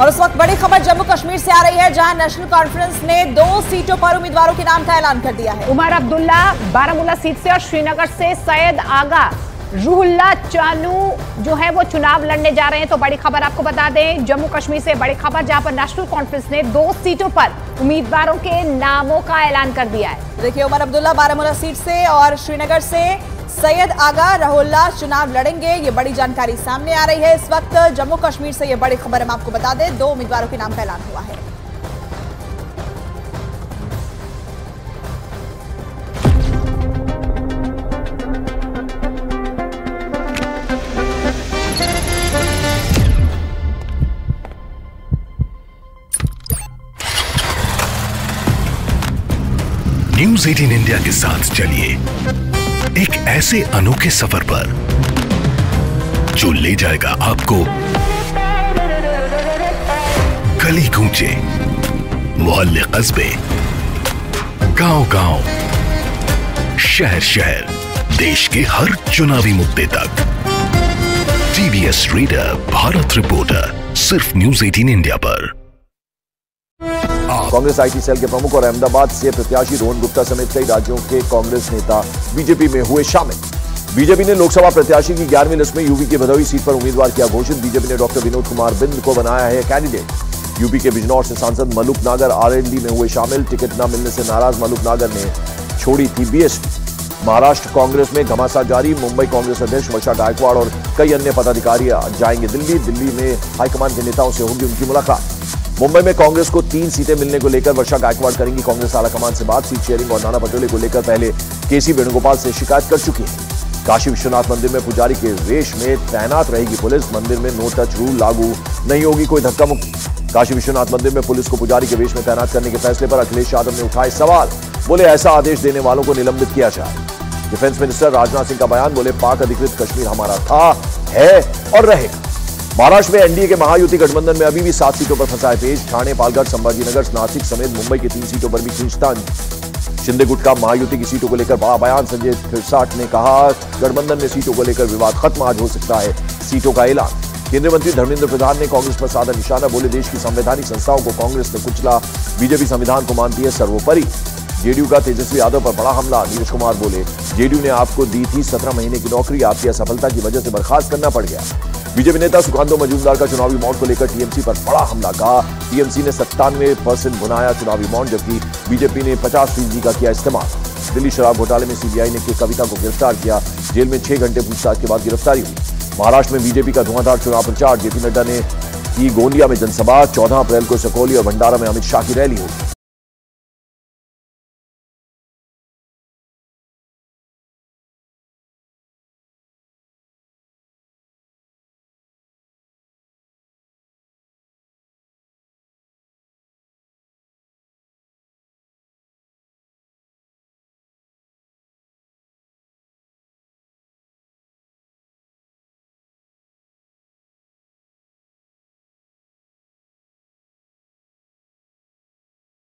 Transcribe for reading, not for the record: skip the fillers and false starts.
और उस वक्त बड़ी खबर जम्मू कश्मीर से आ रही है, जहां नेशनल कॉन्फ्रेंस ने 2 सीटों पर उम्मीदवारों के नाम का ऐलान कर दिया है। उमर अब्दुल्ला बारामूला सीट से और श्रीनगर से सैयद आगा रूहुल्ला चानू जो है वो चुनाव लड़ने जा रहे हैं। तो बड़ी खबर आपको बता दें, जम्मू कश्मीर से बड़ी खबर, जहां पर नेशनल कॉन्फ्रेंस ने 2 सीटों पर उम्मीदवारों के नामों का ऐलान कर दिया है। देखिए, उमर अब्दुल्ला बारामूला सीट से और श्रीनगर से सैयद आगा रूहुल्ला चुनाव लड़ेंगे। ये बड़ी जानकारी सामने आ रही है। इस वक्त जम्मू कश्मीर से ये बड़ी खबर हम आपको बता दें, 2 उम्मीदवारों के नाम का ऐलान हुआ है। न्यूज़ 18 इंडिया के साथ चलिए एक ऐसे अनोखे सफर पर जो ले जाएगा आपको गली कूचे, मोहल्ले कस्बे, गांव-गांव, शहर-शहर, देश के हर चुनावी मुद्दे तक। टीवीएस रीडर, भारत रिपोर्टर, सिर्फ न्यूज़ 18 इंडिया पर। कांग्रेस आईटी सेल के प्रमुख और अहमदाबाद से प्रत्याशी रोहन गुप्ता समेत कई राज्यों के कांग्रेस नेता बीजेपी में हुए शामिल। बीजेपी ने लोकसभा प्रत्याशी की 11वीं लिस्ट में यूपी के भदोही सीट पर उम्मीदवार किया घोषित। बीजेपी ने डॉक्टर विनोद कुमार बिंद को बनाया है कैंडिडेट। यूपी के बिजनौर से सांसद मलूक नागर आरएलडी में हुए शामिल। टिकट न मिलने से नाराज मलूक नागर ने छोड़ी थी बीएसपी। महाराष्ट्र कांग्रेस में घमासान जारी। मुंबई कांग्रेस अध्यक्ष वर्षा गायकवाड़ और कई अन्य पदाधिकारी जाएंगे दिल्ली में हाईकमान के नेताओं से होगी उनकी मुलाकात। मुंबई में कांग्रेस को 3 सीटें मिलने को लेकर वर्षा गायकवाड़ करेंगी कांग्रेस आलाकमान से बात। सीट शेयरिंग और नाना पटोले को लेकर पहले केसी वेणुगोपाल से शिकायत कर चुकी है। काशी विश्वनाथ मंदिर में पुजारी के वेश में तैनात रहेगी पुलिस। मंदिर में नो टच रूल लागू नहीं होगी कोई धक्का मुक्की। काशी विश्वनाथ मंदिर में पुलिस को पुजारी के वेश में तैनात करने के फैसले पर अखिलेश यादव ने उठाए सवाल। बोले ऐसा आदेश देने वालों को निलंबित किया जाए। डिफेंस मिनिस्टर राजनाथ सिंह का बयान। बोले पाक अधिकृत कश्मीर हमारा था, है और रहेगा। महाराष्ट्र में एनडीए के महायुति गठबंधन में अभी भी 7 सीटों पर फंसा है पेच। ठाणे, पालघर, संभाजीनगर, नासिक समेत मुंबई की 3 सीटों पर भी खींचतान। शिंदे गुट का महायुति की सीटों को लेकर बड़ा बयान। संजय खिरसाट ने कहा गठबंधन में सीटों को लेकर विवाद खत्म, आज हो सकता है सीटों का ऐलान। केंद्रीय मंत्री धर्मेंद्र प्रधान ने कांग्रेस पर साधा निशाना। बोले देश की संवैधानिक संस्थाओं को कांग्रेस ने कुचला, बीजेपी संविधान को मानती है सर्वोपरि। जेडीयू का तेजस्वी यादव पर बड़ा हमला। नीरज कुमार बोले जेडीयू ने आपको दी थी 17 महीने की नौकरी, आपकी असफलता की वजह से बर्खास्त करना पड़ गया। बीजेपी नेता सुकांतो मजूमदार का चुनावी बॉन्ड को लेकर टीएमसी पर बड़ा हमला। कहा टीएमसी ने 97% भुनाया चुनावी बॉन्ड, जबकि बीजेपी ने 50% का किया इस्तेमाल। दिल्ली शराब घोटाले में सीबीआई ने के कविता को गिरफ्तार किया। जेल में 6 घंटे पूछताछ के बाद गिरफ्तारी हुई। महाराष्ट्र में बीजेपी का धुआंधार चुनाव प्रचार। जेपी नड्डा ने की गोंदिया में जनसभा। 14 अप्रैल को सकौली और भंडारा में अमित शाह की रैली होगी।